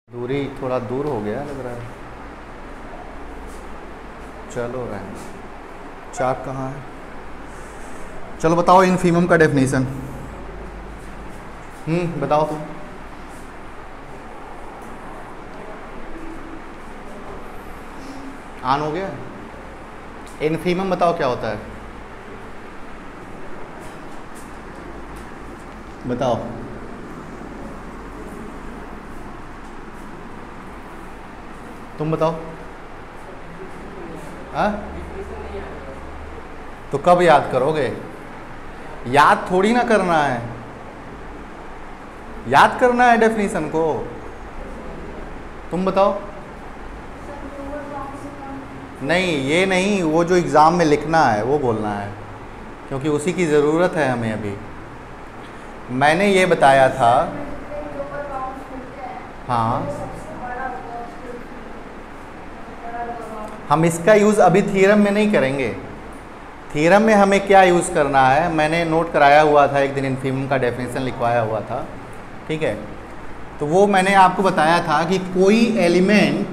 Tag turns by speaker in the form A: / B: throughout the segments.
A: दूरी थोड़ा दूर हो गया लग रहा है। चलो रहने, चाक कहाँ है? चलो बताओ इनफीमम का डेफिनेशन। बताओ तुम। ऑन हो गया? इनफीमम बताओ क्या होता है, बताओ। तुम बताओ। हाँ, तो कब याद करोगे? याद थोड़ी ना करना है, याद करना है डेफिनेशन को। तुम बताओ। नहीं, ये नहीं, वो जो एग्ज़ाम में लिखना है वो बोलना है, क्योंकि उसी की ज़रूरत है हमें अभी। मैंने ये बताया था। हाँ, हम इसका यूज़ अभी थ्योरम में नहीं करेंगे। थ्योरम में हमें क्या यूज़ करना है, मैंने नोट कराया हुआ था एक दिन, इनफीमम का डेफिनेशन लिखवाया हुआ था, ठीक है। तो वो मैंने आपको बताया था कि कोई एलिमेंट,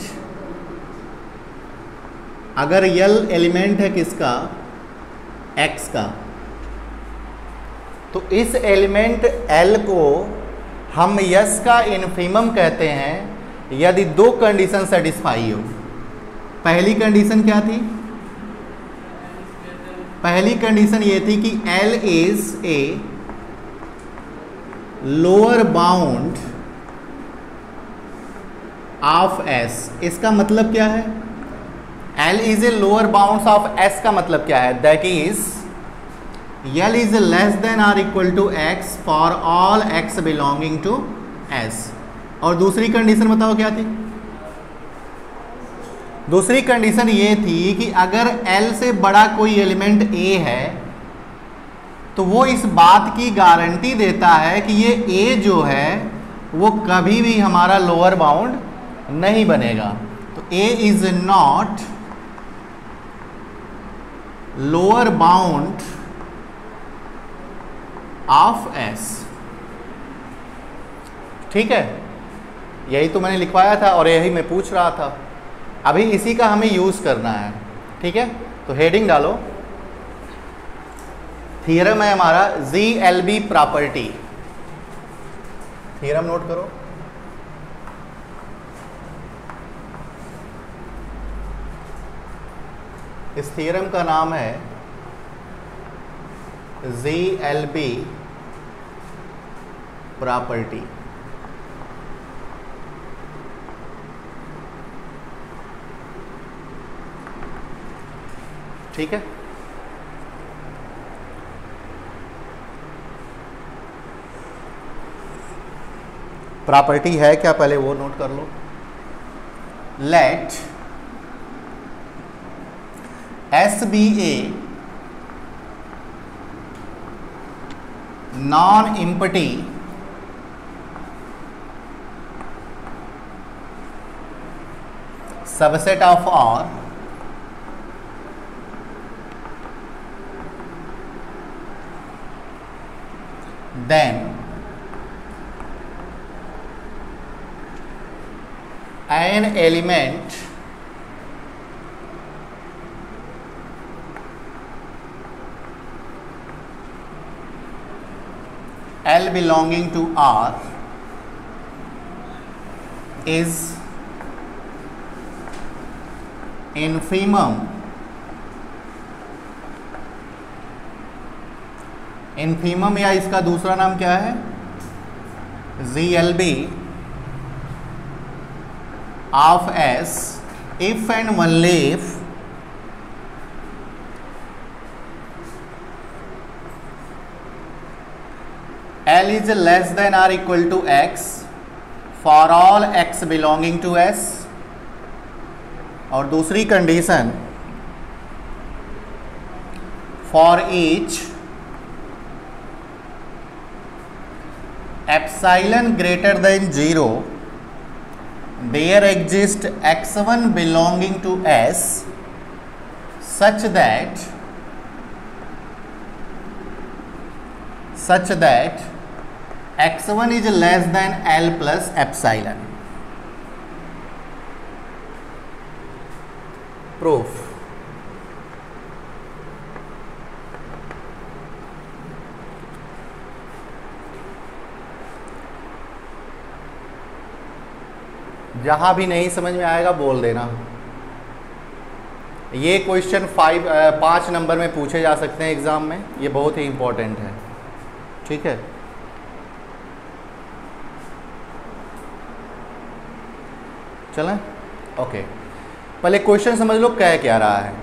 A: अगर यल एलिमेंट है किसका, एक्स का, तो इस एलिमेंट एल को हम यस का इनफीमम कहते हैं यदि दो कंडीशन सेटिस्फाई हो। पहली कंडीशन क्या थी? पहली कंडीशन ये थी कि L is a lower bound of S. इसका मतलब क्या है? L is a lower bound of S का मतलब क्या है? That is L is less than or equal to X for all X belonging to S. और दूसरी कंडीशन बताओ क्या थी? दूसरी कंडीशन ये थी कि अगर L से बड़ा कोई एलिमेंट A है तो वो इस बात की गारंटी देता है कि ये A जो है वो कभी भी हमारा लोअर बाउंड नहीं बनेगा। तो A is not lower bound of S। ठीक है, यही तो मैंने लिखवाया था और यही मैं पूछ रहा था। अभी इसी का हमें यूज़ करना है, ठीक है। तो हेडिंग डालो, थ्योरम है हमारा ZLB प्रॉपर्टी। थ्योरम नोट करो। इस थ्योरम का नाम है ZLB प्रॉपर्टी। ठीक है, प्रॉपर्टी है क्या पहले वो नोट कर लो। Let S be a non empty subset of R then an element L belonging to R is infimum infimum, या इसका दूसरा नाम क्या है? ZLB of S if and only if L is less than or equal to X for all X belonging to S। और दूसरी condition, for each epsilon greater than 0 there exists x1 belonging to S such that x1 is less than L plus epsilon। Proof. जहां भी नहीं समझ में आएगा बोल देना। ये क्वेश्चन 5 नंबर में पूछे जा सकते हैं एग्जाम में, ये बहुत ही इंपॉर्टेंट है, ठीक है। चलें, ओके, पहले क्वेश्चन समझ लो क्या रहा है।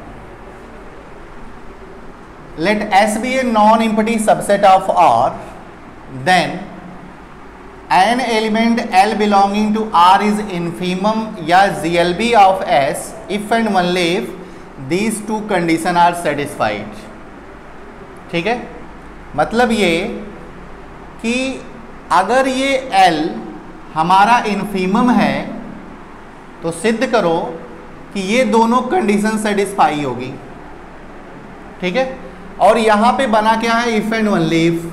A: Let S be a non empty subset of R, then an element L belonging to R is infimum या GLB of S if and only if these two condition are satisfied। ठीक है, मतलब ये कि अगर ये L हमारा infimum है तो सिद्ध करो कि ये दोनों कंडीशन सेटिस्फाई होगी। ठीक है, और यहां पे बना क्या है, इफ एंड ओनली इफ।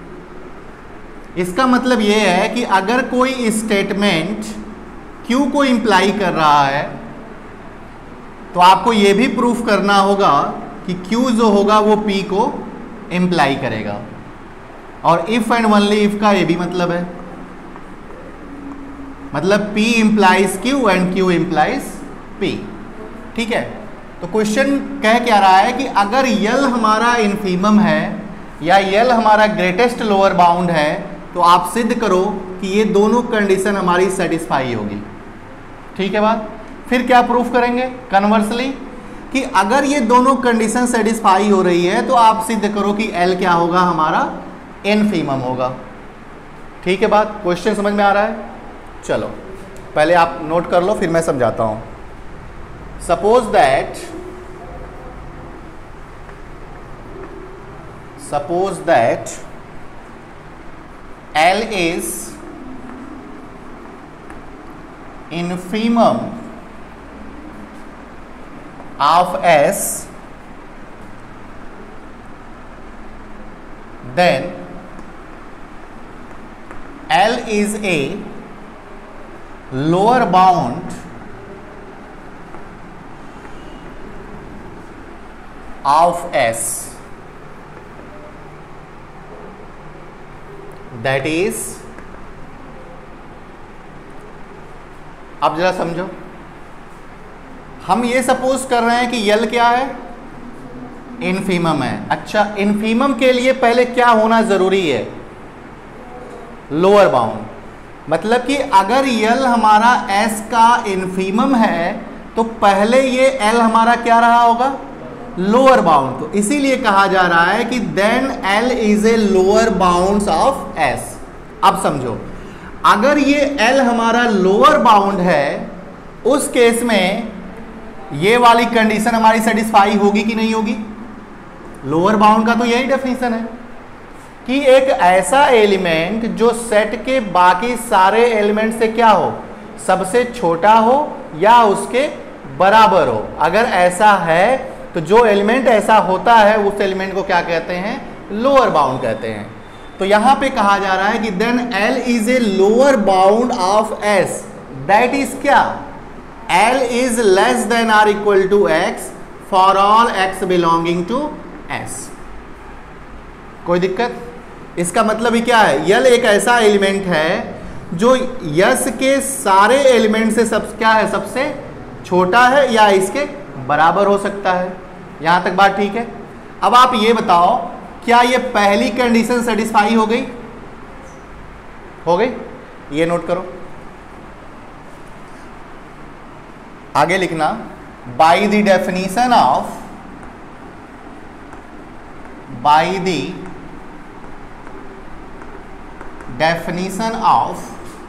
A: इसका मतलब ये है कि अगर कोई स्टेटमेंट Q को इंप्लाई कर रहा है तो आपको ये भी प्रूफ करना होगा कि Q जो होगा वो P को इंप्लाई करेगा। और इफ एंड ओनली इफ का ये भी मतलब है, मतलब P implies Q and Q implies P। ठीक है, तो क्वेश्चन कह क्या रहा है कि अगर L हमारा इन्फीमम है या L हमारा ग्रेटेस्ट लोअर बाउंड है तो आप सिद्ध करो कि ये दोनों कंडीशन हमारी सेटिस्फाई होगी। ठीक है बात, फिर क्या प्रूफ करेंगे कन्वर्सली कि अगर ये दोनों कंडीशन सेटिस्फाई हो रही है तो आप सिद्ध करो कि L क्या होगा, हमारा इन्फीमम होगा। ठीक है बात, क्वेश्चन समझ में आ रहा है। चलो पहले आप नोट कर लो फिर मैं समझाता हूं। Suppose that L is infimum of S, then L is a lower bound of S, that is, अब जरा समझो, हम ये सपोज कर रहे हैं कि L क्या है, इन्फीमम है। अच्छा, इन्फीमम के लिए पहले क्या होना जरूरी है, लोअर बाउंड। मतलब कि अगर L हमारा S का इन्फीमम है तो पहले ये L हमारा क्या रहा होगा, लोअर बाउंड। तो इसीलिए कहा जा रहा है कि then L is a lower bounds of S। अब समझो, अगर ये L हमारा लोअर बाउंड है उस केस में ये वाली कंडीशन हमारी सेटिस्फाई होगी कि नहीं होगी। लोअर बाउंड का तो यही डेफिनेशन है कि एक ऐसा एलिमेंट जो सेट के बाकी सारे एलिमेंट से क्या हो, सबसे छोटा हो या उसके बराबर हो। अगर ऐसा है तो जो एलिमेंट ऐसा होता है उस एलिमेंट को क्या कहते हैं, लोअर बाउंड कहते हैं। तो यहां पे कहा जा रहा है कि then L is a lower bound of S, that is क्या, L is less than or equal to X for all X belonging to S। कोई दिक्कत? इसका मतलब ही क्या है, L एक ऐसा एलिमेंट है जो S के सारे एलिमेंट से सब क्या है, सबसे छोटा है या इसके बराबर हो सकता है। यहां तक बात ठीक है। अब आप ये बताओ, क्या ये पहली कंडीशन सेटिस्फाई हो गई? हो गई, ये नोट करो। आगे लिखना, by the definition of, by the definition of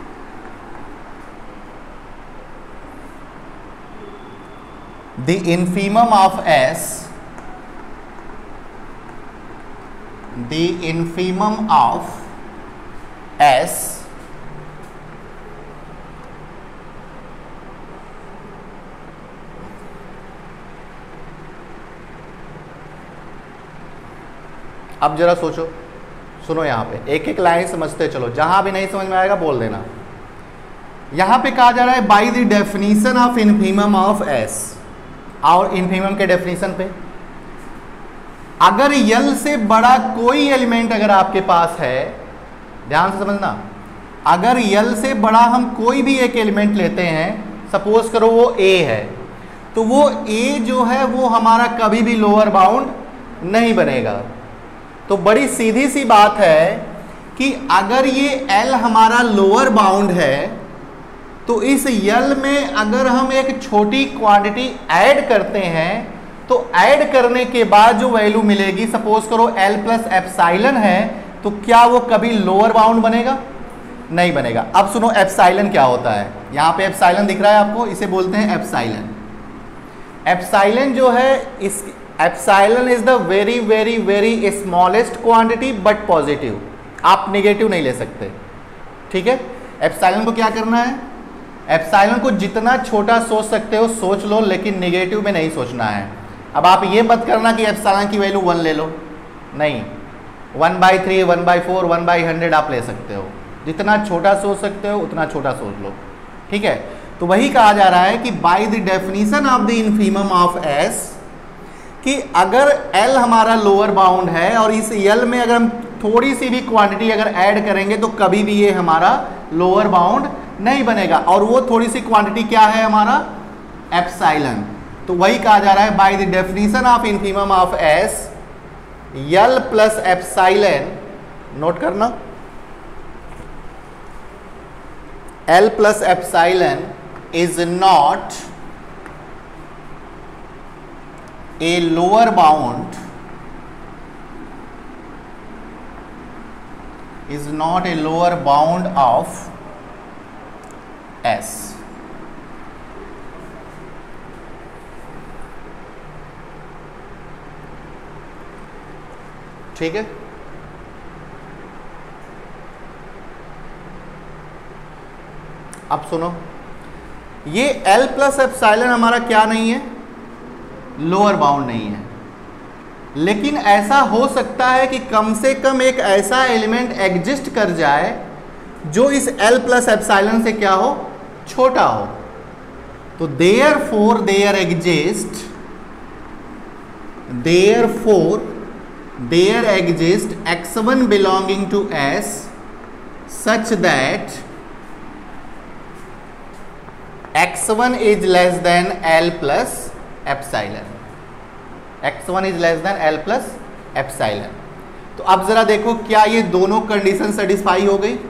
A: the infimum of S, the infimum of S अब जरा सोचो, सुनो, यहां पे एक एक लाइन समझते चलो, जहां भी नहीं समझ में आएगा बोल देना। यहां पे कहा जा रहा है by the definition of infimum of S। और इन्फीमम के डेफिनेशन पे, अगर यल से बड़ा कोई एलिमेंट अगर आपके पास है, ध्यान से समझना, अगर यल से बड़ा हम कोई भी एक एलिमेंट लेते हैं, सपोज करो वो ए है, तो वो ए जो है वो हमारा कभी भी लोअर बाउंड नहीं बनेगा। तो बड़ी सीधी सी बात है कि अगर ये एल हमारा लोअर बाउंड है तो इस यल में अगर हम एक छोटी क्वांटिटी ऐड करते हैं तो ऐड करने के बाद जो वैल्यू मिलेगी, सपोज करो एल प्लस एप्सिलॉन है, तो क्या वो कभी लोअर बाउंड बनेगा? नहीं बनेगा। अब सुनो एप्सिलॉन क्या होता है। यहां पे एप्सिलॉन दिख रहा है आपको, इसे बोलते हैं एप्सिलॉन। एप्सिलॉन जो है, इस epsilon is the very very very smallest quantity but positive. आप नेगेटिव नहीं ले सकते, ठीक है। एप्सिलॉन को क्या करना है, एप्सिलॉन को जितना छोटा सोच सकते हो सोच लो, लेकिन नेगेटिव में नहीं सोचना है। अब आप ये मत करना कि एप्सिलॉन की वैल्यू 1 ले लो, नहीं, 1/3, 1/4, 1/100 आप ले सकते हो। जितना छोटा सोच सकते हो उतना छोटा सोच लो, ठीक है। तो वही कहा जा रहा है कि by the definition of the infimum of S, कि अगर एल हमारा लोअर बाउंड है और इस एल में अगर हम थोड़ी सी भी क्वांटिटी अगर ऐड करेंगे तो कभी भी ये हमारा लोअर बाउंड नहीं बनेगा। और वो थोड़ी सी क्वांटिटी क्या है हमारा, एप्सिलॉन। तो वही कहा जा रहा है by the definition of infimum of S, L plus epsilon, note करना, L plus epsilon is not a lower bound, is not a lower bound of S. ठीक है। अब सुनो, ये L प्लस एप्सिलॉन हमारा क्या नहीं है, लोअर बाउंड नहीं है, लेकिन ऐसा हो सकता है कि कम से कम एक ऐसा एलिमेंट एग्जिस्ट कर जाए जो इस L प्लस एप्सिलॉन से क्या हो, छोटा हो। तो therefore there exist x1 belonging to S such that x1 is less than L plus epsilon, x1 is less than L plus epsilon। तो अब जरा देखो क्या ये दोनों कंडीशन सेटिस्फाई हो गई,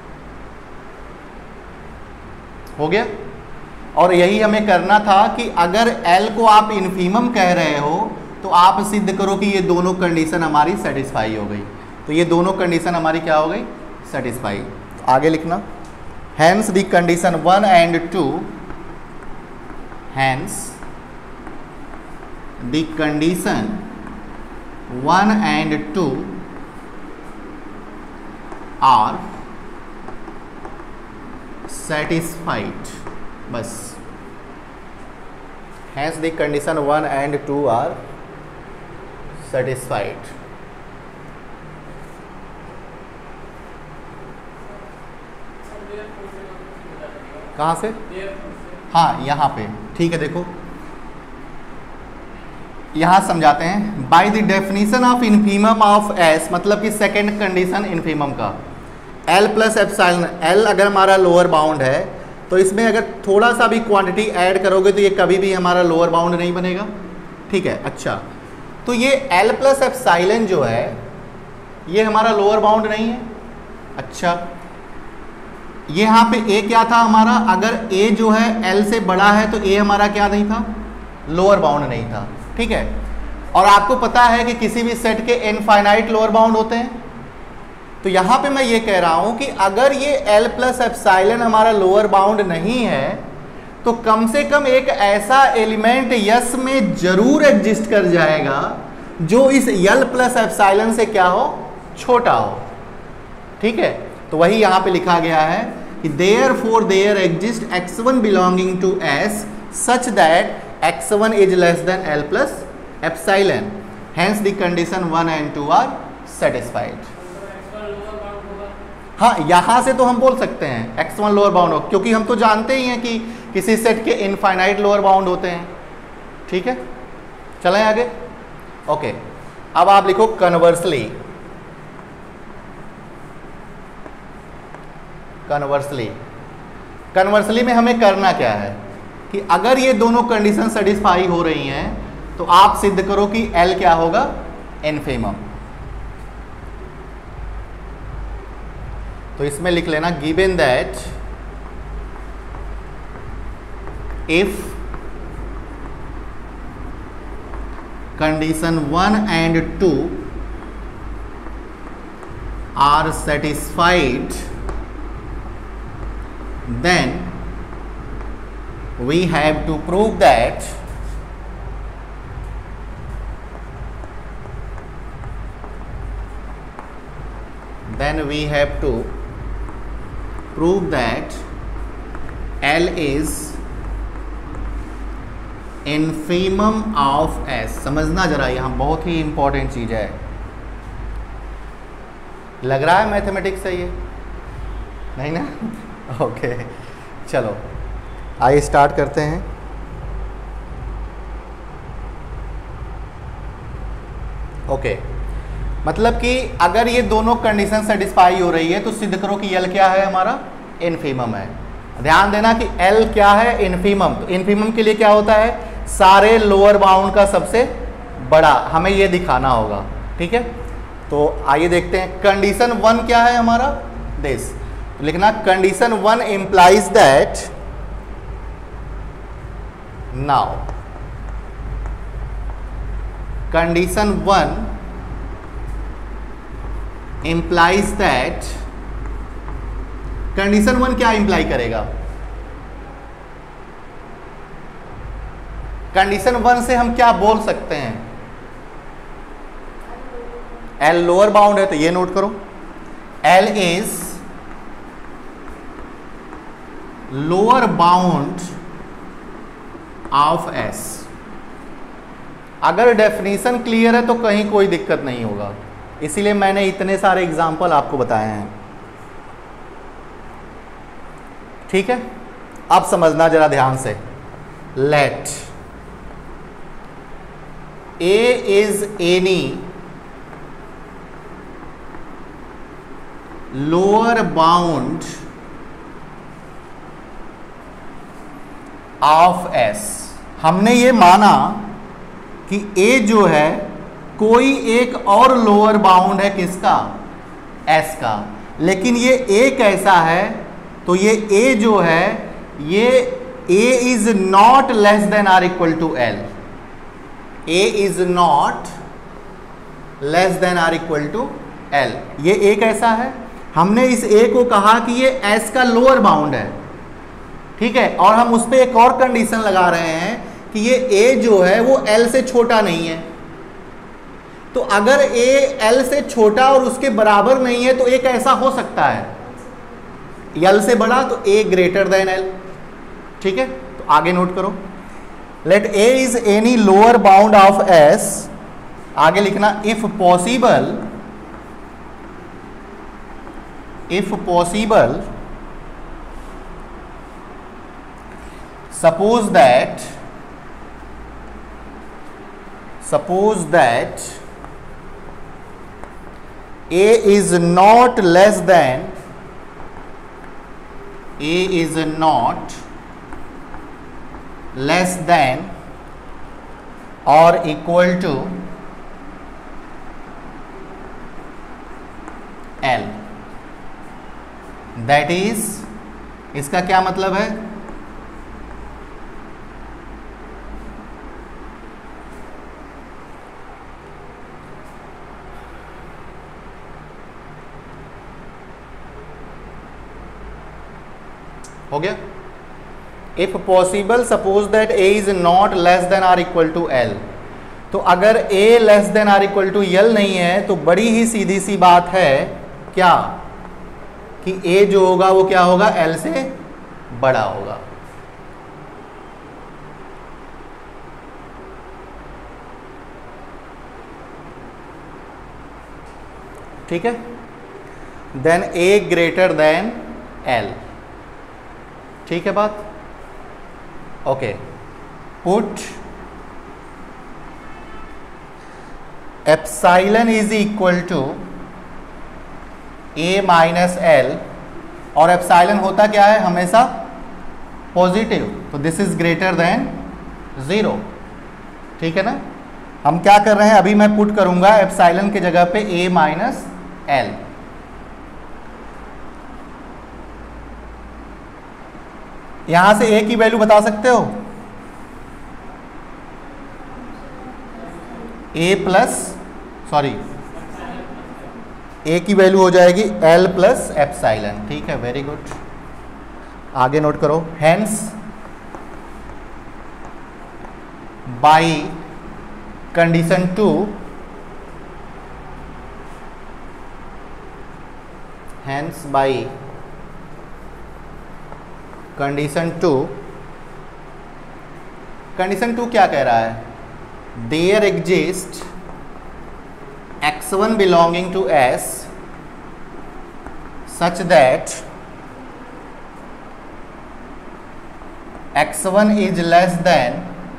A: हो गया। और यही हमें करना था कि अगर L को आप इन्फीमम कह रहे हो तो आप सिद्ध करो कि ये दोनों कंडीशन हमारी सेटिस्फाई हो गई। तो ये दोनों कंडीशन हमारी क्या हो गई, सेटिस्फाई। तो आगे लिखना, hence the condition 1 and 2, hence the condition 1 and 2 are satisfied, बस, hence the condition 1 and 2 are satisfied। कहाँ से, हाँ यहाँ पे, ठीक है। देखो यहाँ समझाते हैं, by the definition of infimum of S, मतलब कि सेकंड कंडीशन इन्फीमम का, एल प्लस एप्सिलॉन, एल अगर हमारा लोअर बाउंड है तो इसमें अगर थोड़ा सा भी क्वांटिटी ऐड करोगे तो ये कभी भी हमारा लोअर बाउंड नहीं बनेगा, ठीक है। अच्छा, तो ये एल प्लस एप्सिलॉन जो है ये हमारा लोअर बाउंड नहीं है। अच्छा, ये यहाँ पे ए क्या था हमारा, अगर ए जो है एल से बड़ा है तो ए हमारा क्या नहीं था, लोअर बाउंड नहीं था, ठीक है। और आपको पता है कि किसी भी सेट के इनफाइनाइट लोअर बाउंड होते हैं। तो यहाँ पे मैं ये कह रहा हूँ कि अगर ये एल प्लस एप्सिलॉन हमारा लोअर बाउंड नहीं है तो कम से कम एक ऐसा एलिमेंट यस में जरूर एग्जिस्ट कर जाएगा जो इस एल प्लस एप्सिलॉन से क्या हो, छोटा हो, ठीक है। तो वही यहाँ पे लिखा गया है कि therefore there exist x1 belonging to S such that x1 is less than L plus epsilon, hence the condition 1 and 2 are satisfied. हाँ, यहाँ से तो हम बोल सकते हैं x1 लोअर बाउंड हो, क्योंकि हम तो जानते ही हैं कि किसी सेट के इनफाइनाइट लोअर बाउंड होते हैं, ठीक है, चलें आगे। ओके, अब आप लिखो कन्वर्सली। कन्वर्सली में हमें करना क्या है कि अगर ये दोनों कंडीशन सेटिस्फाई हो रही हैं तो आप सिद्ध करो कि L क्या होगा, इनफिमम। तो इसमें लिख लेना given that if condition 1 and 2 are satisfied, then we have to prove that L is infimum of S। समझना जरा, यहाँ बहुत ही इंपॉर्टेंट चीज है। लग रहा है मैथमेटिक्स है ये, नहीं ना? ओके, चलो आइए स्टार्ट करते हैं। ओके, मतलब कि अगर ये दोनों कंडीशन सेटिस्फाई हो रही है तो सिद्ध करो कि L क्या है, हमारा इनफिमम है। ध्यान देना कि L क्या है, इनफिमम। तो इनफिमम के लिए क्या होता है, सारे लोअर बाउंड का सबसे बड़ा, हमें ये दिखाना होगा। ठीक है, तो आइए देखते हैं। कंडीशन 1 क्या है हमारा, दिस। तो लिखना condition 1 implies that, now condition 1 implies that, condition 1 क्या इंप्लाई करेगा, कंडीशन 1 से हम क्या बोल सकते हैं, L लोअर बाउंड है तो ये नोट करो, L is lower bound of S। अगर डेफिनेशन क्लियर है तो कहीं कोई दिक्कत नहीं होगा, इसीलिए मैंने इतने सारे एग्जाम्पल आपको बताए हैं। ठीक है, अब समझना जरा ध्यान से। Let A is any lower bound of S। हमने ये माना कि A जो है कोई एक और लोअर बाउंड है किसका, S का, लेकिन ये A कैसा है, तो ये A जो है ये A is not less than or equal to L। A is not less than or equal to L। ये A कैसा है, हमने इस A को कहा कि ये S का लोअर बाउंड है। ठीक है, और हम उस पर एक और कंडीशन लगा रहे हैं कि ये A जो है वो L से छोटा नहीं है। तो अगर A L से छोटा और उसके बराबर नहीं है तो A कैसा हो सकता है, L से बड़ा, तो A ग्रेटर देन L। ठीक है, तो आगे नोट करो। Let A is any lower bound of S, आगे लिखना if possible, suppose that A is not less than, A is not less than or equal to L। That is, इसका क्या मतलब है, हो गया। If possible suppose that A is not less than or equal to L। तो अगर A less than or equal to L नहीं है तो बड़ी ही सीधी सी बात है क्या, कि A जो होगा वो क्या होगा, L से बड़ा होगा। ठीक है, then A greater than L। ठीक है बात, okay. Put epsilon is equal to A minus L, और एप्साइलन होता क्या है हमेशा पॉजिटिव, तो दिस इज ग्रेटर देन 0, ठीक है ना। हम क्या कर रहे हैं, अभी मैं पुट करूंगा एप्साइलन के जगह पे ए माइनस एल। यहां से ए की वैल्यू बता सकते हो, ए प्लस सॉरी ए की वैल्यू हो जाएगी एल प्लस एप्साइलन, ठीक है, वेरी गुड। आगे नोट करो, hence by condition 2 hence by condition 2, condition 2 क्या कह रहा है, there exist x1 belonging to S such that x1 is less than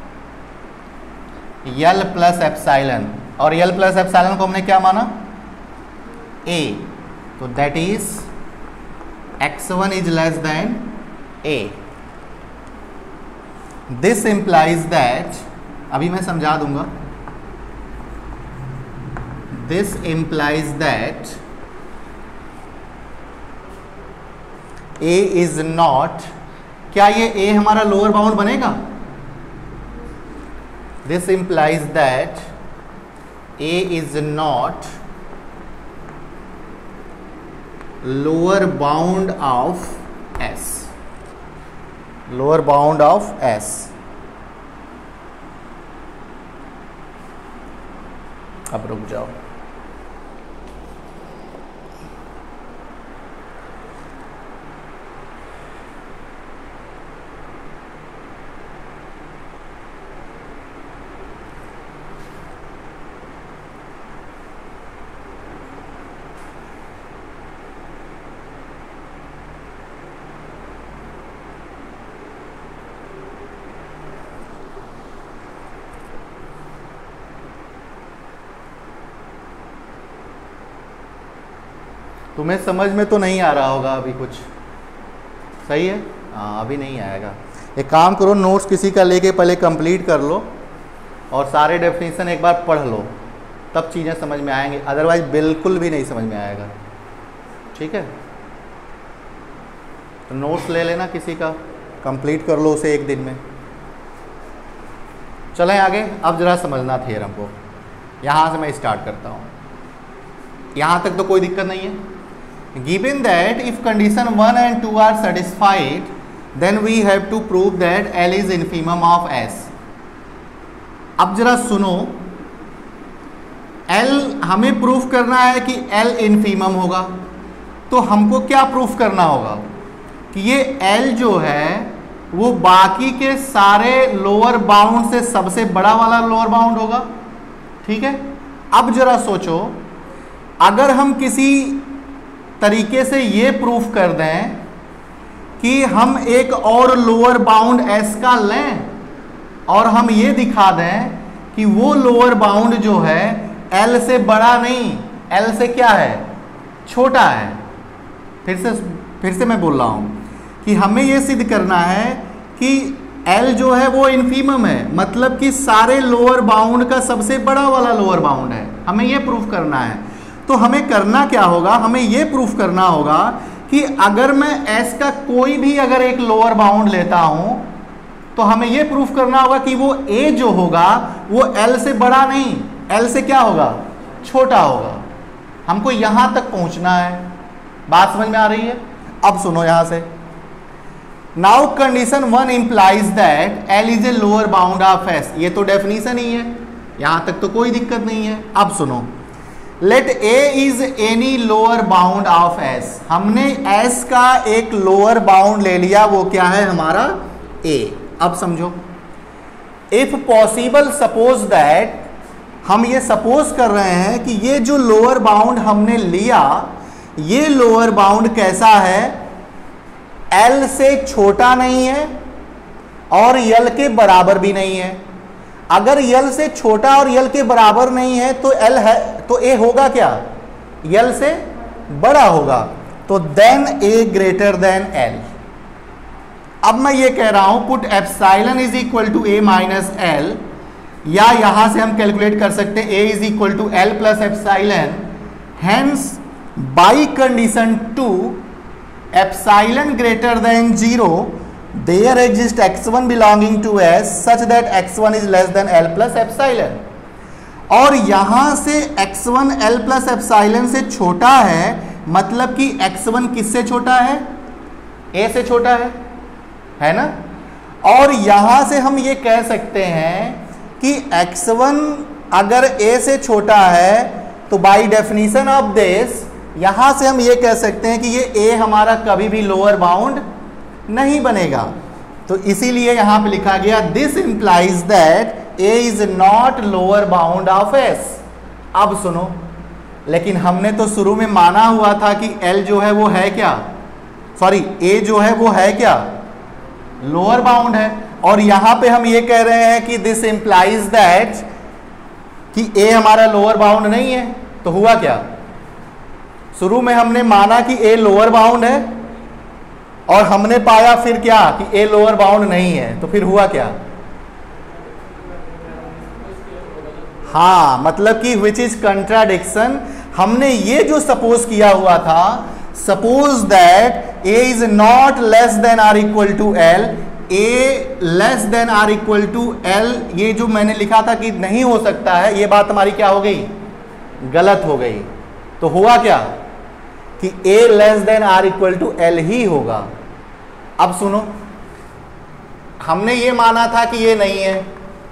A: L plus epsilon, और L plus epsilon को हमने क्या माना A, तो that is x1 is less than A. This implies that, अभी मैं समझा दूंगा, this implies that A is not, क्या ये A हमारा लोअर बाउंड बनेगा, this implies that A is not lower bound of S, lower bound of S। अब रुक जाओ, तुम्हें समझ में तो नहीं आ रहा होगा अभी कुछ, सही है, हाँ अभी नहीं आएगा। एक काम करो, नोट्स किसी का लेके पहले कंप्लीट कर लो और सारे डेफिनेशन एक बार पढ़ लो, तब चीज़ें समझ में आएंगी, अदरवाइज बिल्कुल भी नहीं समझ में आएगा, ठीक है। तो नोट्स ले लेना किसी का, कंप्लीट कर लो उसे एक दिन में। चलें आगे, अब जरा समझना थ्योरम को, यहाँ से मैं स्टार्ट करता हूँ। यहाँ तक तो कोई दिक्कत नहीं है। Given that if condition 1 and 2 are satisfied, then we have to prove that L is infimum of S। अब जरा सुनो, L हमें प्रूफ करना है कि L इनफीमम होगा, तो हमको क्या प्रूफ करना होगा कि ये L जो है वो बाकी के सारे लोअर बाउंड से सबसे बड़ा वाला लोअर बाउंड होगा, ठीक है। अब जरा सोचो, अगर हम किसी तरीके से ये प्रूफ कर दें कि हम एक और लोअर बाउंड S का लें और हम ये दिखा दें कि वो लोअर बाउंड जो है L से बड़ा नहीं, L से क्या है, छोटा है। फिर से मैं बोल रहा हूँ कि हमें ये सिद्ध करना है कि L जो है वो इनफीमम है, मतलब कि सारे लोअर बाउंड का सबसे बड़ा वाला लोअर बाउंड है, हमें ये प्रूफ करना है। तो हमें करना क्या होगा, हमें ये प्रूफ करना होगा कि अगर मैं S का कोई भी अगर एक लोअर बाउंड लेता हूं तो हमें ये प्रूफ करना होगा कि वो A जो होगा वो L से बड़ा नहीं, L से क्या होगा, छोटा होगा। हमको यहां तक पहुंचना है, बात समझ में आ रही है। अब सुनो यहां से, now condition 1 implies that L is a lower bound of S, ये तो डेफिनेशन ही है, यहां तक तो कोई दिक्कत नहीं है। अब सुनो, let A is any lower bound of S, हमने S का एक लोअर बाउंड ले लिया, वो क्या है हमारा A। अब समझो, इफ पॉसिबल सपोज दैट, हम ये सपोज कर रहे हैं कि ये जो लोअर बाउंड हमने लिया, ये लोअर बाउंड कैसा है, L से छोटा नहीं है और L के बराबर भी नहीं है। अगर यल से छोटा और यल के बराबर नहीं है तो एल है, तो ए होगा क्या, यल से बड़ा होगा, तो then A greater than L. अब मैं ये कह रहा हूं put epsilon is equal to A minus L, या यहां से हम कैलकुलेट कर सकते हैं A is equal to L plus epsilon. Hence by condition 2 epsilon greater than 0 there exists x1 belonging to S such that x1 is less than L plus epsilon। और यहां से x1 L plus epsilon से छोटा है, मतलब कि x1 किससे छोटा है, A से छोटा है ना। और यहां से हम ये कह सकते हैं कि x1 अगर A से छोटा है तो बाय डेफिनेशन ऑफ दिस यहां से हम ये कह सकते हैं कि ये A हमारा कभी भी लोअर बाउंड नहीं बनेगा। तो इसीलिए यहां पे लिखा गया this implies that A is not lower bound of S. अब सुनो, लेकिन हमने तो शुरू में माना हुआ था कि एल जो है वो है क्या, सॉरी ए जो है वो है क्या, लोअर बाउंड है। और यहां पे हम ये कह रहे हैं कि दिस इंप्लाइज दैट कि ए हमारा लोअर बाउंड नहीं है। तो हुआ क्या, शुरू में हमने माना कि ए लोअर बाउंड है और हमने पाया फिर क्या कि ए लोअर बाउंड नहीं है, तो फिर हुआ क्या, हाँ मतलब कि विच इज कंट्राडिक्शन। हमने ये जो सपोज किया हुआ था, suppose that A is not less than or equal to L, A less than or equal to L, ये जो मैंने लिखा था कि नहीं हो सकता है, ये बात हमारी क्या हो गई, गलत हो गई। तो हुआ क्या कि A less than or equal to L ही होगा। अब सुनो, हमने ये माना था कि ये नहीं है,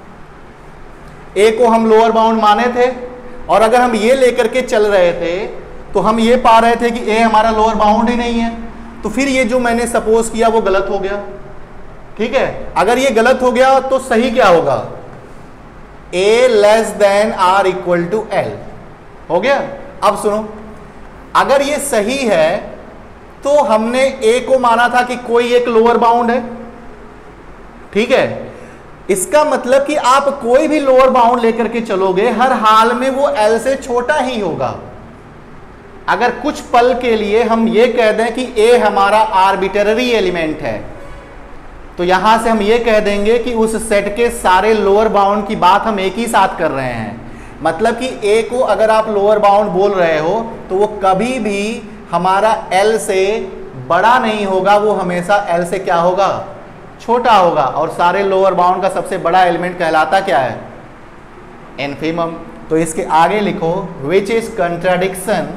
A: ए को हम लोअर बाउंड माने थे, और अगर हम ये लेकर के चल रहे थे तो हम ये पा रहे थे कि ए हमारा लोअर बाउंड ही नहीं है। तो फिर ये जो मैंने सपोज किया वो गलत हो गया। ठीक है, अगर ये गलत हो गया तो सही क्या होगा, A less than or equal to L हो गया। अब सुनो, अगर ये सही है तो हमने ए को माना था कि कोई एक लोअर बाउंड है, ठीक है। इसका मतलब कि आप कोई भी लोअर बाउंड लेकर के चलोगे, हर हाल में वो एल से छोटा ही होगा। अगर कुछ पल के लिए हम ये कह दें कि ए हमारा आर्बिट्ररी एलिमेंट है, तो यहां से हम ये कह देंगे कि उस सेट के सारे लोअर बाउंड की बात हम एक ही साथ कर रहे हैं। मतलब कि ए को अगर आप लोअर बाउंड बोल रहे हो तो वो कभी भी हमारा एल से बड़ा नहीं होगा, वो हमेशा एल से क्या होगा, छोटा होगा। और सारे लोअर बाउंड का सबसे बड़ा एलिमेंट कहलाता क्या है, इन्फिमम। तो इसके आगे लिखो which is contradiction,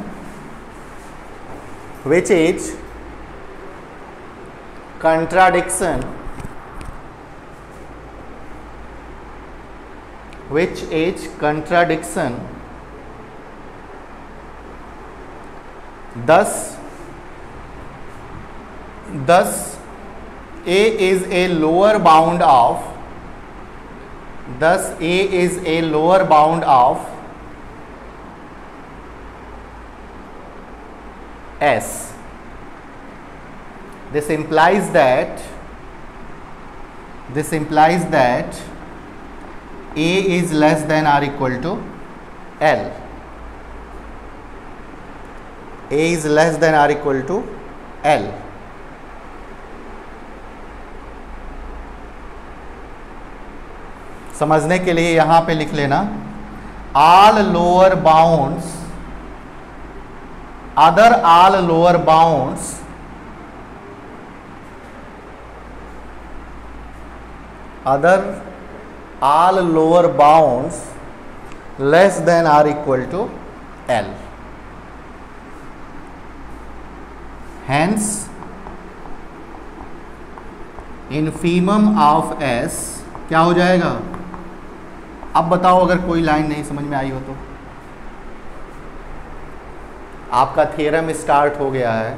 A: which is contradiction, which is contradiction, thus A is a lower bound of, thus A is a lower bound of S. This implies that A is less than or equal to L. A is less than or equal to L. समझने के लिए यहां पे लिख लेना all lower bounds, other all lower bounds all lower bounds less than or equal to L. Hence infimum of S क्या हो जाएगा। अब बताओ अगर कोई लाइन नहीं समझ में आई हो तो। आपका थ्योरम स्टार्ट हो गया है,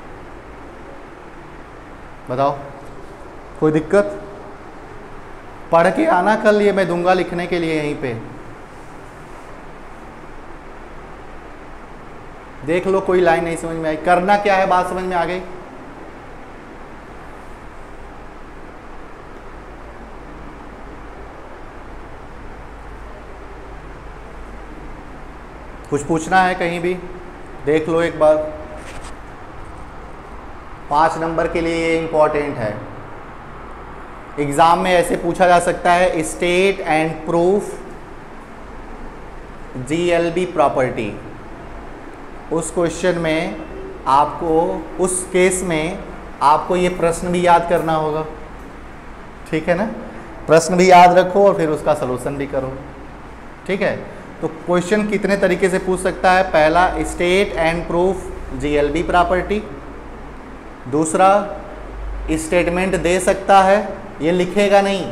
A: बताओ कोई दिक्कत। पढ़ के आना, कल ये मैं दूंगा लिखने के लिए यहीं पे। देख लो कोई लाइन नहीं समझ में आई, करना क्या है, बात समझ में आ गई। कुछ पूछना है कहीं भी देख लो एक बार। 5 नंबर के लिए ये इंपॉर्टेंट है, एग्जाम में ऐसे पूछा जा सकता है, state and proof GLB property. उस क्वेश्चन में आपको, उस केस में आपको ये प्रश्न भी याद करना होगा, ठीक है ना। प्रश्न भी याद रखो और फिर उसका सलूशन भी करो, ठीक है। तो क्वेश्चन कितने तरीके से पूछ सकता है? पहला, state and proof GLB property. दूसरा, स्टेटमेंट दे सकता है, ये लिखेगा नहीं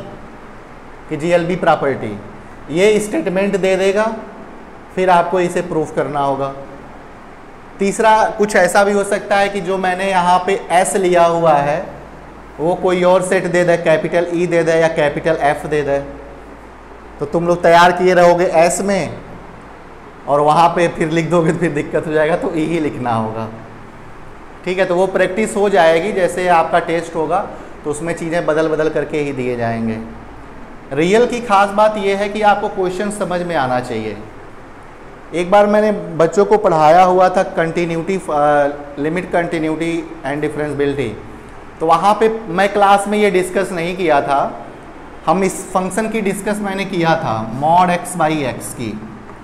A: कि GLB प्रॉपर्टी, ये स्टेटमेंट दे देगा, फिर आपको इसे प्रूफ करना होगा। तीसरा, कुछ ऐसा भी हो सकता है कि जो मैंने यहाँ पे S लिया हुआ है वो कोई और सेट दे दे, कैपिटल E दे दे या कैपिटल F दे दे, तो तुम लोग तैयार किए रहोगे S में और वहाँ पे फिर लिख दोगे तो फिर दिक्कत हो जाएगा, तो E ही लिखना होगा, ठीक है। तो वो प्रैक्टिस हो जाएगी, जैसे आपका टेस्ट होगा तो उसमें चीज़ें बदल बदल करके ही दिए जाएंगे। रियल की खास बात यह है कि आपको क्वेश्चन समझ में आना चाहिए। एक बार मैंने बच्चों को पढ़ाया हुआ था continuity, limit continuity and differentiability, तो वहाँ पे मैं क्लास में ये डिस्कस नहीं किया था, हम इस फंक्शन की डिस्कस मैंने किया था, मॉड x/x की,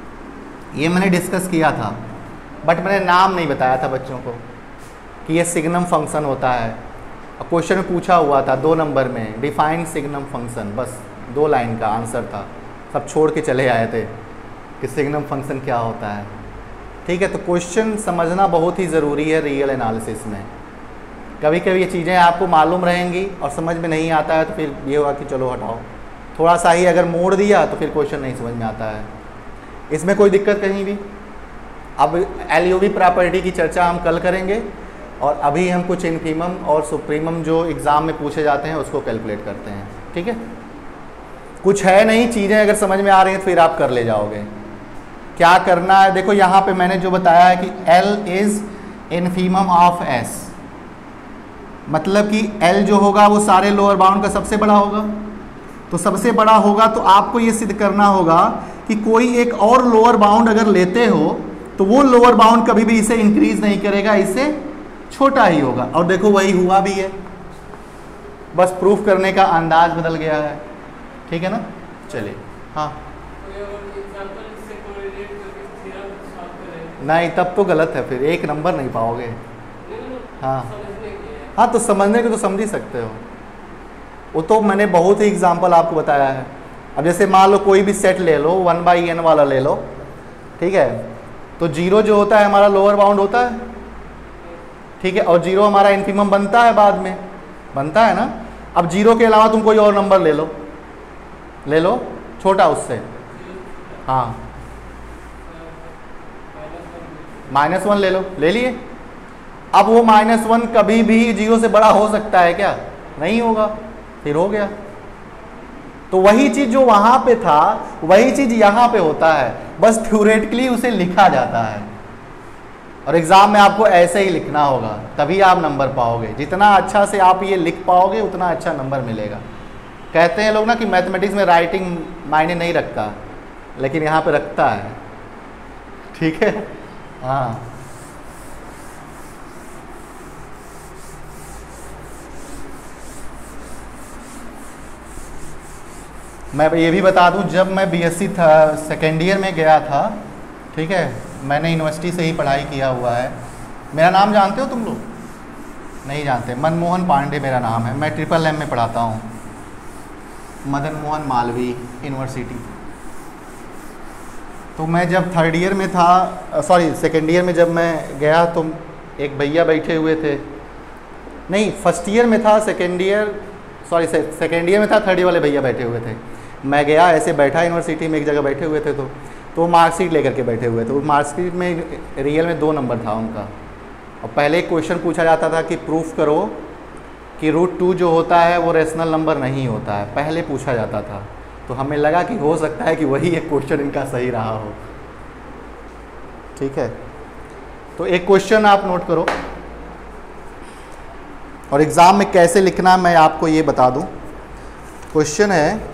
A: ये मैंने डिस्कस किया था, बट मैंने नाम नहीं बताया था बच्चों को कि ये सिग्नम फंक्शन होता है। क्वेश्चन में पूछा हुआ था 2 नंबर में, डिफाइन सिग्नम फंक्शन, बस 2 लाइन का आंसर था, सब छोड़ के चले आए थे कि सिग्नम फंक्शन क्या होता है, ठीक है। तो क्वेश्चन समझना बहुत ही ज़रूरी है रियल एनालिसिस में। कभी कभी ये चीज़ें आपको मालूम रहेंगी और समझ में नहीं आता है, तो फिर ये होगा कि चलो हटाओ, थोड़ा सा ही अगर मोड़ दिया तो फिर क्वेश्चन नहीं समझ में आता है। इसमें कोई दिक्कत कहीं भी। अब LUV प्रॉपर्टी की चर्चा हम कल करेंगे और अभी हम कुछ इन्फीमम और सुप्रीमम जो एग्ज़ाम में पूछे जाते हैं उसको कैलकुलेट करते हैं, ठीक है। कुछ है नहीं, चीज़ें अगर समझ में आ रही हैं तो फिर आप कर ले जाओगे। क्या करना है, देखो यहाँ पे मैंने जो बताया है कि L is infimum of S, मतलब कि L जो होगा वो सारे लोअर बाउंड का सबसे बड़ा होगा, तो सबसे बड़ा होगा तो आपको ये सिद्ध करना होगा कि कोई एक और लोअर बाउंड अगर लेते हो तो वो लोअर बाउंड कभी भी इसे इंक्रीज नहीं करेगा, इससे छोटा ही होगा। और देखो वही हुआ भी है, बस प्रूफ करने का अंदाज बदल गया है, ठीक है ना। चलिए, हाँ नहीं तब तो गलत है, फिर 1 नंबर नहीं पाओगे। हाँ हाँ, तो समझने को तो समझ ही सकते हो, वो तो मैंने बहुत ही एग्जांपल आपको बताया है। अब जैसे मान लो कोई भी सेट ले लो, 1/n वाला ले लो, ठीक है, तो 0 जो होता है हमारा लोअर बाउंड होता है, ठीक है, और 0 हमारा इन्फीमम बनता है, बाद में बनता है ना। अब 0 के अलावा तुम कोई और नंबर ले लो छोटा उससे, हाँ -1 ले लो, ले लिए। अब वो -1 कभी भी 0 से बड़ा हो सकता है क्या? नहीं होगा, फिर हो गया। तो वही चीज़ जो वहाँ पे था वही चीज़ यहाँ पे होता है, बस थ्योरेटिकली उसे लिखा जाता है और एग्ज़ाम में आपको ऐसे ही लिखना होगा, तभी आप नंबर पाओगे। जितना अच्छा से आप ये लिख पाओगे उतना अच्छा नंबर मिलेगा। कहते हैं लोग ना कि मैथमेटिक्स में राइटिंग मायने नहीं रखता, लेकिन यहाँ पे रखता है, ठीक है। हाँ मैं ये भी बता दूं, जब मैं BSc था सेकेंड ईयर में गया था, ठीक है, मैंने यूनिवर्सिटी से ही पढ़ाई किया हुआ है। मेरा नाम जानते हो तुम लोग? नहीं जानते? मनमोहन पांडे मेरा नाम है, मैं MMM में पढ़ाता हूँ, मदन मोहन मालवीय यूनिवर्सिटी। तो मैं जब थर्ड ईयर में था, सॉरी सेकेंड ईयर में जब मैं गया तो एक भैया बैठे हुए थे, नहीं फर्स्ट ईयर में था, सेकेंड ईयर में था, थर्ड ईयर वाले भैया बैठे हुए थे। मैं गया, ऐसे बैठा यूनिवर्सिटी में एक जगह बैठे हुए थे, तो मार्कशीट लेकर के बैठे हुए थे। वो मार्कशीट में रियल में 2 नंबर था उनका, और पहले एक क्वेश्चन पूछा जाता था कि प्रूफ करो कि √2 जो होता है वो रेशनल नंबर नहीं होता है, पहले पूछा जाता था। तो हमें लगा कि हो सकता है कि वही एक क्वेश्चन इनका सही रहा हो, ठीक है। तो एक क्वेश्चन आप नोट करो, और एग्ज़ाम में कैसे लिखना मैं आपको ये बता दूं। क्वेश्चन है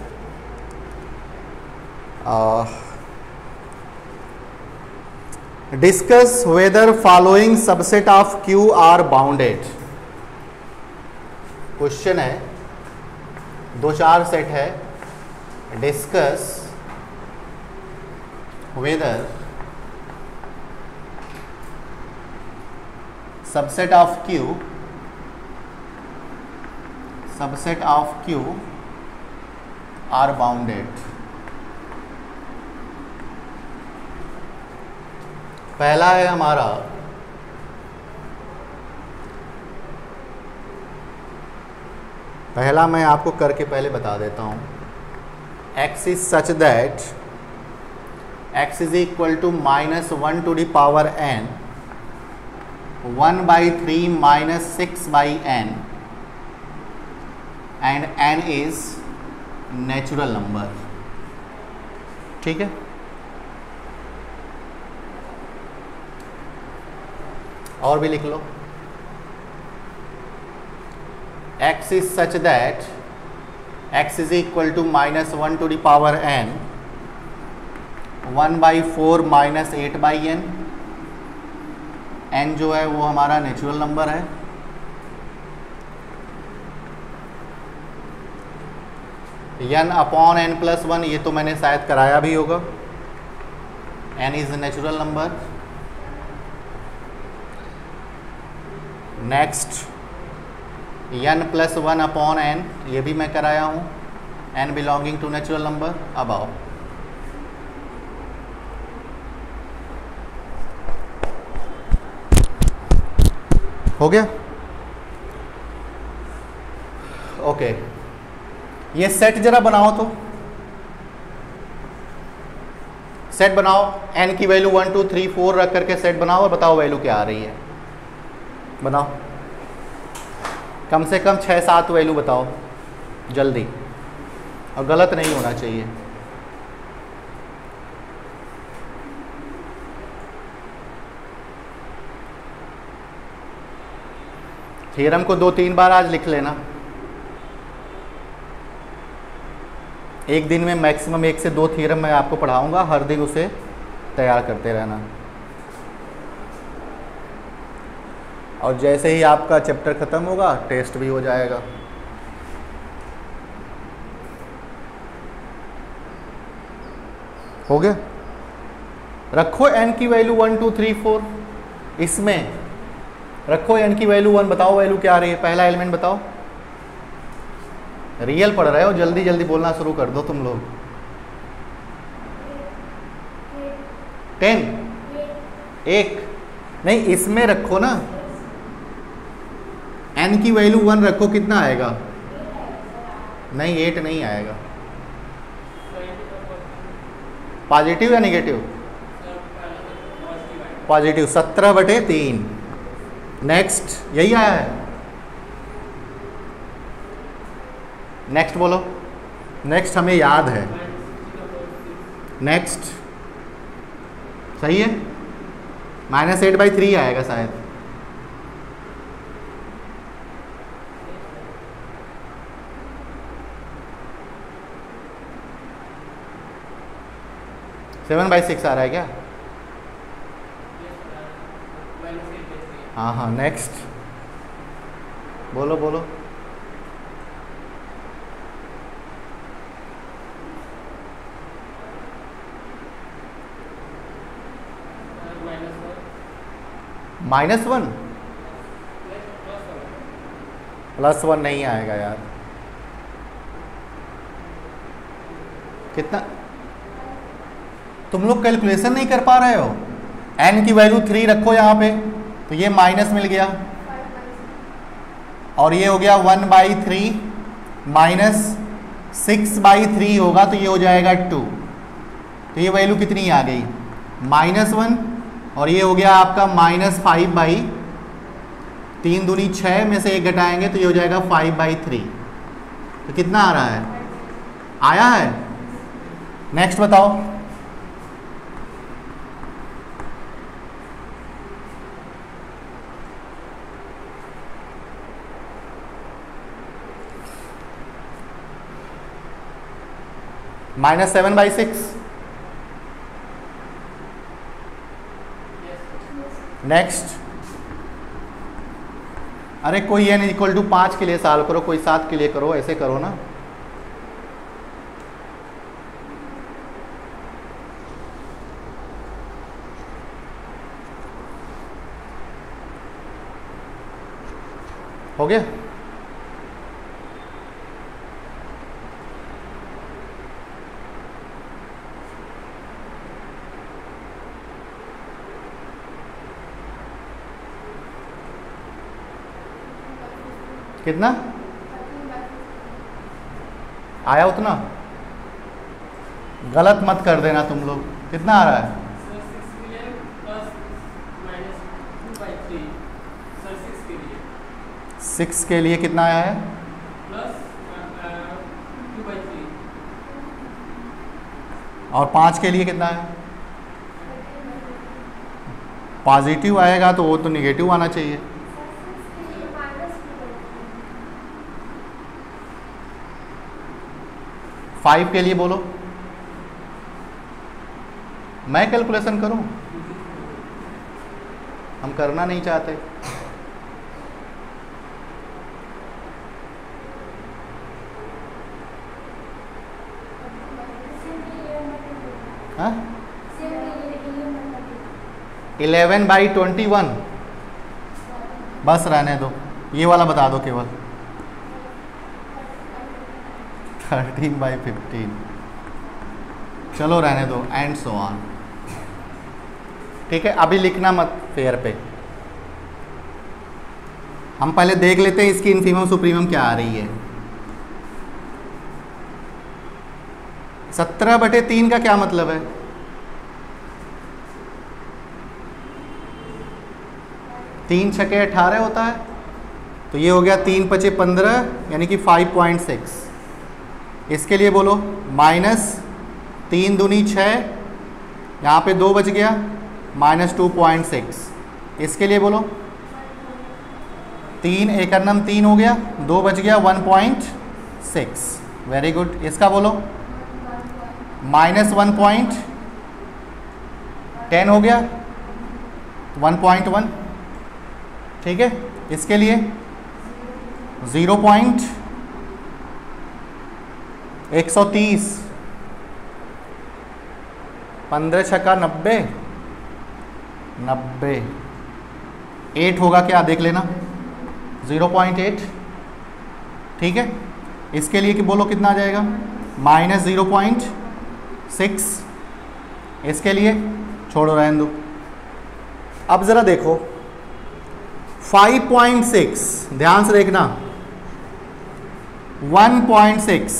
A: discuss whether following subset of Q are bounded. Question है, 2-4 सेट है। Discuss whether subset of Q are bounded. पहला है हमारा पहला मैं आपको करके पहले बता देता हूं। x is such that x is equal to -1 to the power n 1/3 minus 6/n and n is natural number। ठीक है, और भी लिख लो। x is such that x is equal to -1 to the power n 1/4 minus 8/n। n जो है वो हमारा natural number है। n अपॉन n प्लस 1, ये तो मैंने शायद कराया भी होगा। n is natural number. Next n plus 1 upon n, ये भी मैं कराया हूँ। n belonging to natural number. अब आओ, हो गया। ओके, ये सेट जरा बनाओ तो। सेट बनाओ, n की वैल्यू 1 2 3 4 रख करके सेट बनाओ और बताओ वैल्यू क्या आ रही है। बनाओ, कम से कम 6-7 वैल्यू बताओ जल्दी, और गलत नहीं होना चाहिए। थ्योरम को 2-3 बार आज लिख लेना। एक दिन में मैक्सिमम 1 से 2 थ्योरम मैं आपको पढ़ाऊंगा, हर दिन उसे तैयार करते रहना। और जैसे ही आपका चैप्टर ख़त्म होगा टेस्ट भी हो जाएगा। हो गया। रखो n की वैल्यू 1 2 3 4, इसमें रखो n की वैल्यू 1। बताओ वैल्यू क्या आ रही है, पहला एलिमेंट बताओ। रियल पढ़ रहे हो, जल्दी जल्दी बोलना शुरू कर दो तुम लोग। 10 1 नहीं, इसमें रखो ना, n की वैल्यू 1 रखो, कितना आएगा? नहीं 8 नहीं आएगा। पॉजिटिव या नेगेटिव? पॉजिटिव। 17/3। नेक्स्ट यही आया है। नेक्स्ट बोलो। नेक्स्ट हमें याद है। नेक्स्ट सही है, -8/3 आएगा शायद। -7/6 आ रहा है क्या? हाँ हाँ, नेक्स्ट बोलो बोलो। -1 +1 नहीं आएगा यार। कितना? तुम लोग कैलकुलेशन नहीं कर पा रहे हो। n की वैल्यू 3 रखो यहाँ पे, तो ये माइनस मिल गया, और ये हो गया 1/3 -6/3 होगा, तो ये हो जाएगा 2। तो ये वैल्यू कितनी आ गई? -1, और ये हो गया आपका -5/3। 3 दूनी 6 में से 1 घटाएंगे तो ये हो जाएगा 5/3। तो कितना आ रहा है? आया है। नेक्स्ट बताओ। -7/6 नेक्स्ट, अरे कोई n इक्वल टू 5 के लिए सॉल्व करो, कोई 7 के लिए करो, ऐसे करो ना। हो गया? कितना आया उतना? गलत मत कर देना तुम लोग। कितना आ रहा है? 6 के लिए कितना आया है? और 5 के लिए कितना है? पॉजिटिव आएगा तो वो तो निगेटिव आना चाहिए। फाइव के लिए बोलो, मैं कैलकुलेशन करूं? हम करना नहीं चाहते। हाँ, 11/21 बस रहने दो, ये वाला बता दो केवल। 13/15 चलो रहने दो, एंड सो ऑन। ठीक है, अभी लिखना मत फेयर पे। हम पहले देख लेते हैं इसकी इन्फीमम सुप्रीमम क्या आ रही है। 17/3 का क्या मतलब है? तीन छके 18 होता है, तो ये हो गया 3 × 5 = 15 यानी कि 5.6। इसके लिए बोलो -3 दूनी 6, यहाँ पे 2 बच गया, -2.6। इसके लिए बोलो 3 एकन्नम 3 हो गया, 2 बच गया, 1.6। Very good. इसका बोलो -1.10 हो गया, 1.1। ठीक है, इसके लिए 0.130, 15 छक्का 90, 90। 8 होगा क्या देख लेना, 0.8। ठीक है, इसके लिए कि बोलो कितना आ जाएगा, -0.6। इसके लिए छोड़ो रहने दो। अब ज़रा देखो 5.6, ध्यान से देखना, 1.6,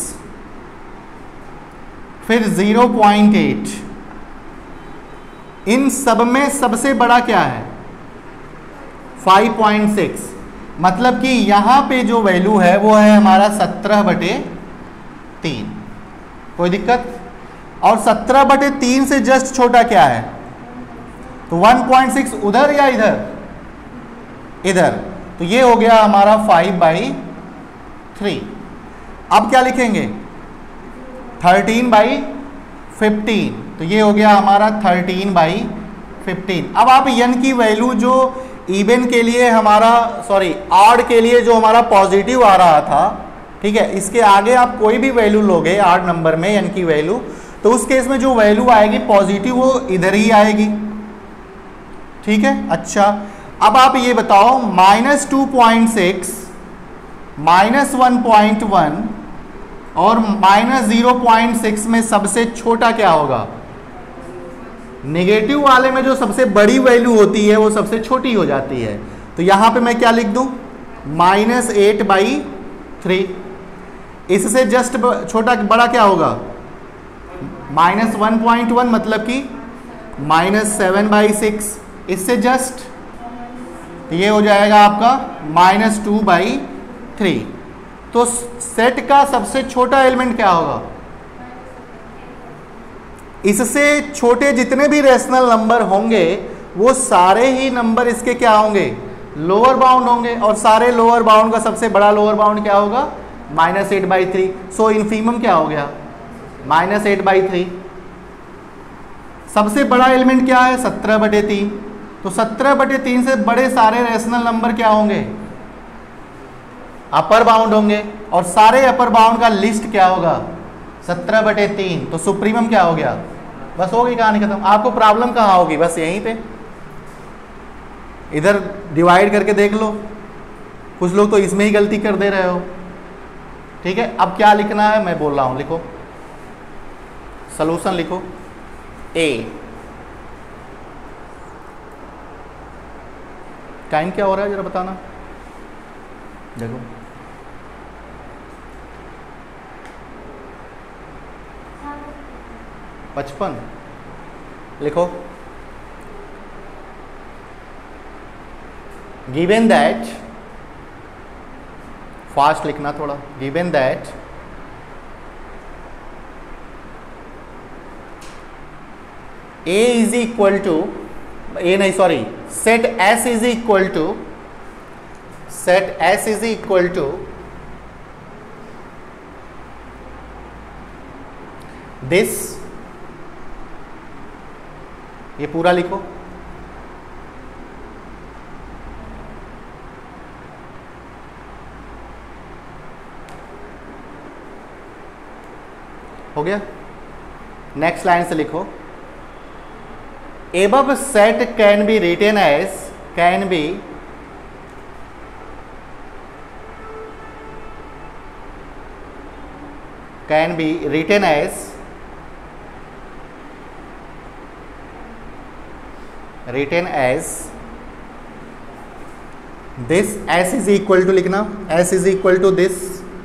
A: फिर 0.8, इन सब में सबसे बड़ा क्या है? 5.6। मतलब कि यहां पे जो वैल्यू है वो है हमारा 17/3। कोई दिक्कत? और 17/3 से जस्ट छोटा क्या है? तो 1.6 उधर या इधर? इधर। तो ये हो गया हमारा 5/3। अब क्या लिखेंगे? 13/15। तो ये हो गया हमारा 13/15। अब आप n की वैल्यू जो इवन के लिए हमारा, सॉरी ऑड के लिए जो हमारा पॉजिटिव आ रहा था, ठीक है, इसके आगे आप कोई भी वैल्यू लोगे ऑड नंबर में n की वैल्यू, तो उस केस में जो वैल्यू आएगी पॉजिटिव वो इधर ही आएगी। ठीक है, अच्छा अब आप ये बताओ -2.6, -1.1 और -0.6 में सबसे छोटा क्या होगा? नेगेटिव वाले में जो सबसे बड़ी वैल्यू होती है वो सबसे छोटी हो जाती है। तो यहां पे मैं क्या लिख दूं? -8/3। इससे जस्ट छोटा बड़ा क्या होगा? -1.1 मतलब कि -7/6। इससे जस्ट ये हो जाएगा आपका -2/3। तो सेट का सबसे छोटा एलिमेंट क्या होगा? इससे छोटे जितने भी रेशनल नंबर होंगे वो सारे ही नंबर इसके क्या होंगे? लोअर बाउंड होंगे। और सारे लोअर बाउंड का सबसे बड़ा लोअर बाउंड क्या होगा? -8/3। सो इन्फीमम क्या हो गया? -8/3। सबसे बड़ा एलिमेंट क्या है? 17/3। तो 17/3 से बड़े सारे रैशनल नंबर क्या होंगे? अपर बाउंड होंगे, और सारे अपर बाउंड का लिस्ट क्या होगा? 17/3। तो सुप्रीमम क्या हो गया? बस हो गई कहानी खत्म। आपको प्रॉब्लम कहाँ होगी? बस यहीं पे, इधर डिवाइड करके देख लो। कुछ लोग तो इसमें ही गलती कर दे रहे हो। ठीक है, अब क्या लिखना है मैं बोल रहा हूं, लिखो सॉल्यूशन, लिखो ए। टाइम क्या हो रहा है जरा बताना, देखो 55। लिखो गिवन दैट, फास्ट लिखना थोड़ा, given that A is equal to, A नहीं sorry, set S is equal to, set S is equal to this, ये पूरा लिखो, हो गया। नेक्स्ट लाइन से लिखो above set can be written as, can be written as, this, s is equal to लिखना, s is equal to this,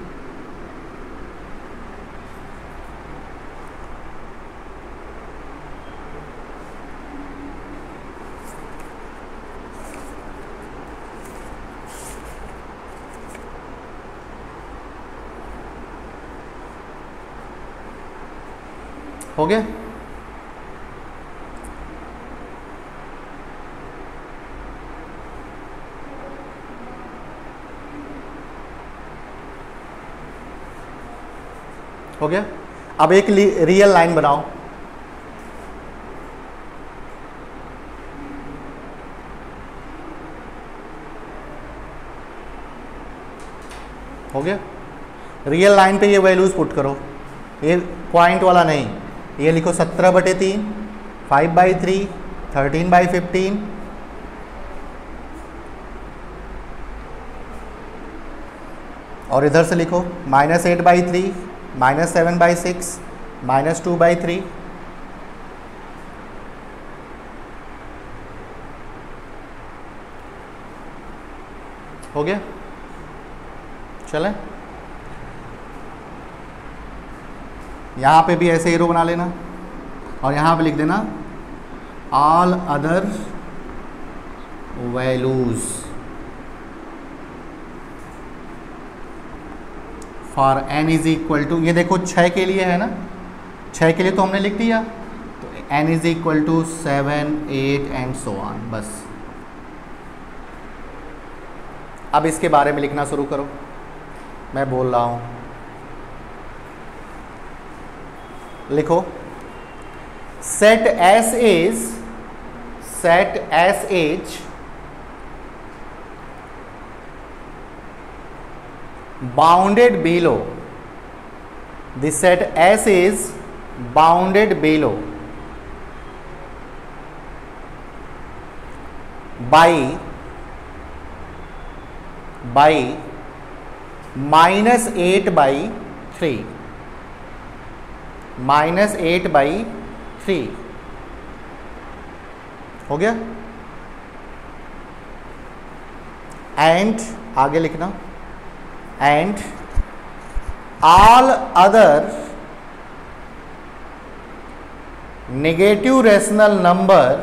A: हो गया। हो गया। अब एक रियल लाइन बनाओ, हो गया। रियल लाइन पे ये वैल्यूज पुट करो, ये पॉइंट वाला नहीं, ये लिखो 17/3, 5/3, 13/15, और इधर से लिखो -8/3, -7/6, -2/3, हो गया। चले, यहाँ पे भी ऐसे एरो बना लेना, और यहाँ पे लिख देना all other values for n is equal to, ये देखो 6 के लिए है ना, 6 के लिए तो हमने लिख दिया, तो n is equal to 7, 8 and so on. बस अब इसके बारे में लिखना शुरू करो, मैं बोल रहा हूँ। लिखो set s is bounded below, the set s is bounded below by -8/3, -8/3, हो गया। एंड आगे लिखना, and all other negative rational number,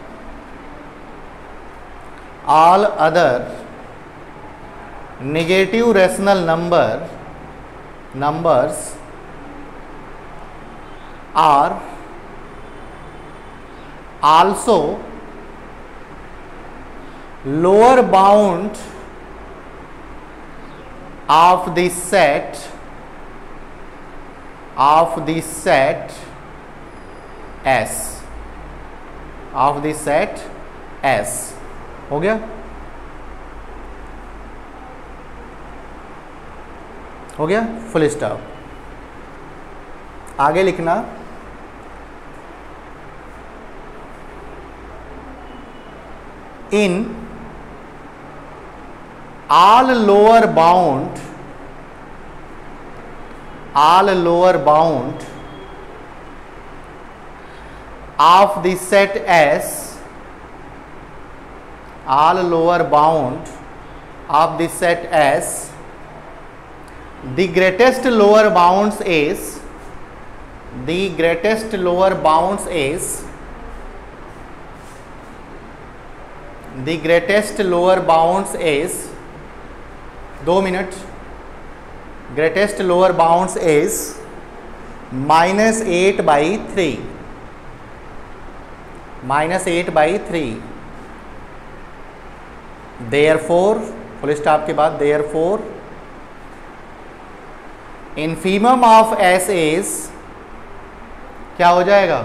A: all other negative rational numbers are also lower bound of the set S, of the set S. हो गया? हो गया, full stop. आगे लिखना, in all lower bound of the set S, all lower bound of the set S, the greatest lower bounds is the greatest lower bounds is 2 minutes, greatest lower bounds is -8/3, -8/3। therefore, full stop के बाद therefore infimum of S is क्या हो जाएगा?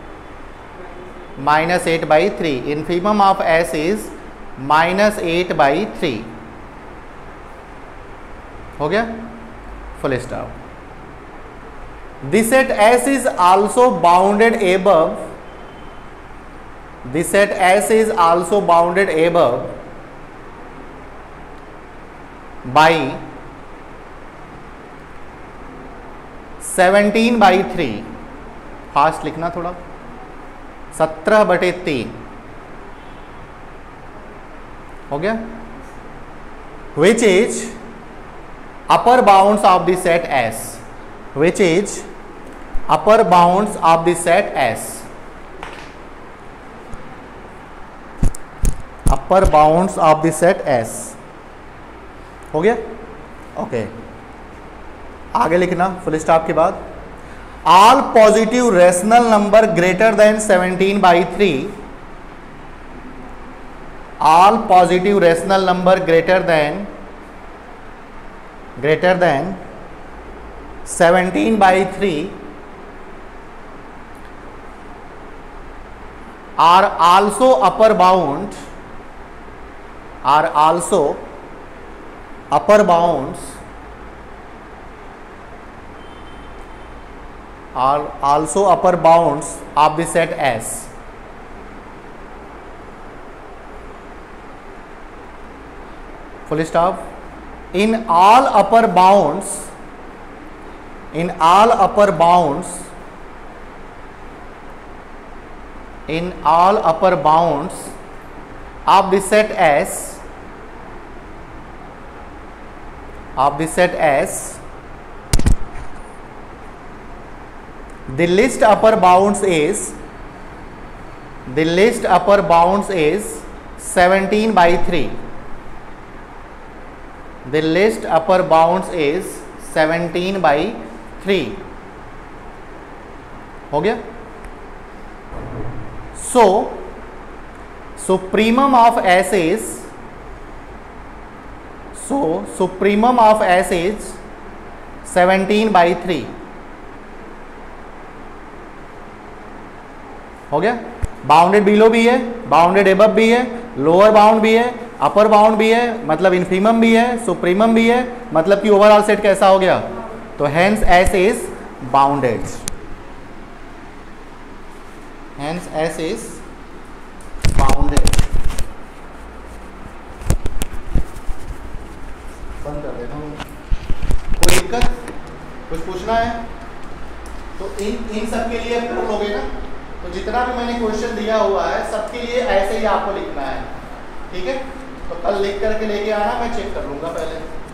A: -8/3। infimum of S is -8/3। हो गया, full stop. The set S is also bounded above, the set S is also bounded above by 17/3। Fast लिखना थोड़ा, 17/3। हो गया? Which is upper bounds of the set S, which is upper bounds of the set S, upper bounds of the set S। हो गया? Okay, आगे लिखना full stop के बाद, all positive rational number greater than 17/3, all positive rational number greater than 17/3 are also upper bound, are also upper bounds, are also upper bounds of the set S। full stop। in all upper bounds, in all upper bounds, in all upper bounds of the set S, of the set S, the least upper bounds is, the least upper bounds is 17/3, the least upper bounds is 17/3। हो गया? so supremum of S is, so supremum of S is 17/3। हो गया? Bounded below भी है, bounded above भी है, lower bound भी है, अपर बाउंड भी है, मतलब इन्फीमम भी है, सुप्रीमम भी है, मतलब कि ओवरऑल सेट कैसा हो गया? तो hence S is bounded, hence S is bounded. बंद कर देता हूं। कोई दिक्कत, कुछ पूछना है तो इन सब के लिए कर लोगे ना, तो जितना भी मैंने क्वेश्चन दिया हुआ है सबके लिए ऐसे ही आपको लिखना है, ठीक है? तो कल लिख करके लेके आना, मैं चेक कर लूंगा पहले।